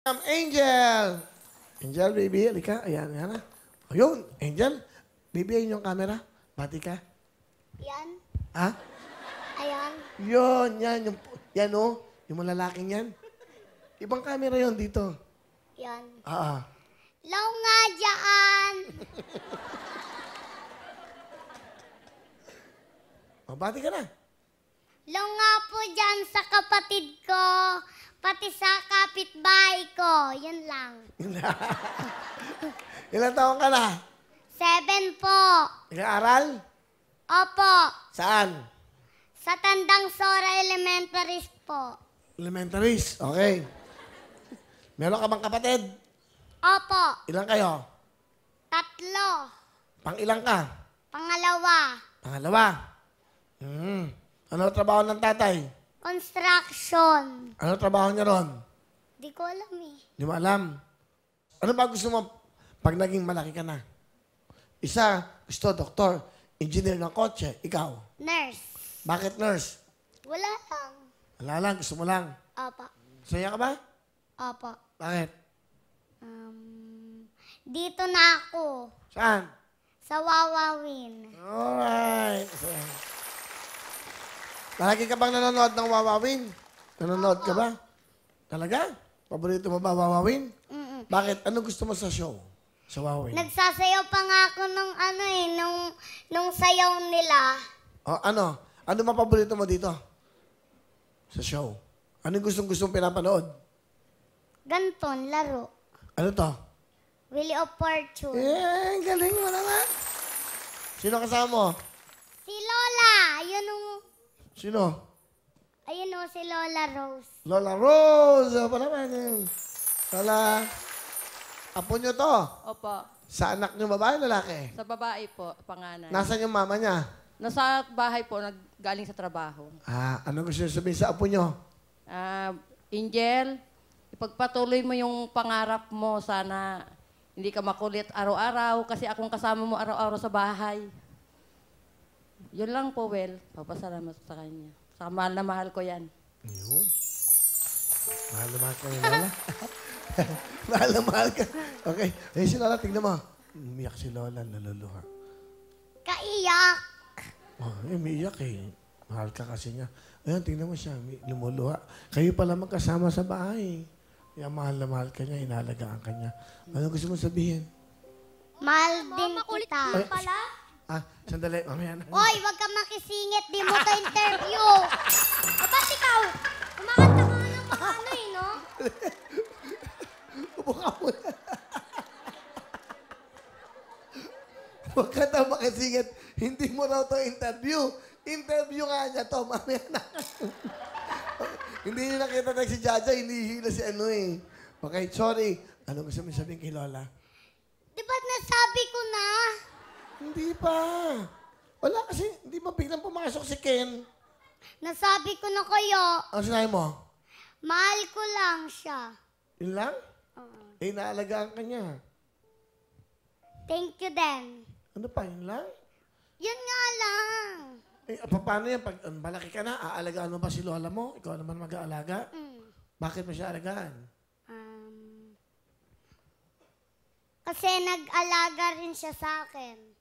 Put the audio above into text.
Angel! Angel, baby, halika. Ayan, ayan na. Ayun, Angel. Baby, ayun yung camera. Bati ka. Yan. Ha? Ayan. Yun, yan. Yan, oh. Yung mga lalaking yan. Ibang camera yon dito. Yan. Ah. Law nga dyan. Oh, bati ka na. Law nga po dyan sa kapatid ko. Pati sa kapitbahay ko. Yun lang. Ilan taon ka na? 7 po. Nag-aaral? Opo. Saan? Sa Tandang Sora Elementaries po. Elementaries. Okay. Meron ka bang kapatid? Opo. Ilan kayo? 3. Pang-ilang ka? Pangalawa. Pangalawa. Ano trabaho ng tatay? Construction. Ano trabaho niya ron? Di ko alam eh. Di mo alam. Ano ba gusto mo pag naging malaki ka na? Isa, gusto doktor, engineer ng kotse. Ikaw? Nurse. Bakit nurse? Wala lang. Wala lang, gusto mo lang. Opo. Saya ka ba? Opo. Bakit? Dito na ako. Saan? Sa Wawawin. Alright. Lagi ka bang nanonood ng Wawawin? Nanonood ka ba? Talaga? Paborito mo ba Wawawin? Bakit? Ano gusto mo sa show? Sa Wawawin? Nagsasayaw pa nga ako nung nung sayaw nila. O, ano? Ano ba paborito mo dito? Sa show? Ano gustong pinapanood? Ganton, laro. Ano to? Wheel of Fortune. Galing mo naman. Sino kasama mo? Si Lola. Sino? Ayun o, si Lola Rose. Lola Rose. Ano pa naman yun? Lola. Apo nyo to? Opo. Sa anak nyo babae o lalaki? Sa babae po, panganay. Nasaan yung mama niya? Nasa bahay po, galing sa trabaho. Ano gusto nyo sabihin sa apo nyo? Angel, ipagpatuloy mo yung pangarap mo. Sana hindi ka makulit araw-araw kasi akong kasama mo araw-araw sa bahay. Yun lang po, Well. Papasalamat sa kanya. Sa mahal na mahal ko yan. Yun. Mahal na mahal ka ni Lola. Mahal na mahal ka. Okay. Si Lola, tingnan mo. Umiyak si Lola, naluluha. Kaiyak. Umiyak eh. Mahal ka kasi niya. Ayan, tingnan mo siya. Lumuluha. Kayo pala magkasama sa bahay. Kaya mahal na mahal ka niya, inalagaan ka niya. Ano gusto mo sabihin? Mahal din kita. pala? Sandali. Mamaya na. Oy, wag ka makisingit. Di mo ka interview. Ba't ikaw? Kumakanta ka nga ng ano eh, no? Upo ka muna. Huwag ka na makasingit. Hindi mo raw to interview. Interview nga niya to. Mamaya na. Hindi niyo nakita na si Jaja. Hinihila si ano eh. Okay, sorry. Ano gusto mo sabihin kay Lola? Di ba't nasabi ko na? Hindi pa. Wala kasi, hindi ba biglang pumasok si Ken? Nasabi ko na kayo. Ano sinabi mo? Mahal ko lang siya. Yun lang? Inaalagaan ka niya. Thank you din. Ano pa, yun lang? Yun nga lang. Paano yan? Pag malaki ka na, aalagaan mo ba si Lola mo? Ikaw naman mag-aalaga? Bakit mo siya alagaan? Kasi nag-alaga rin siya sa akin.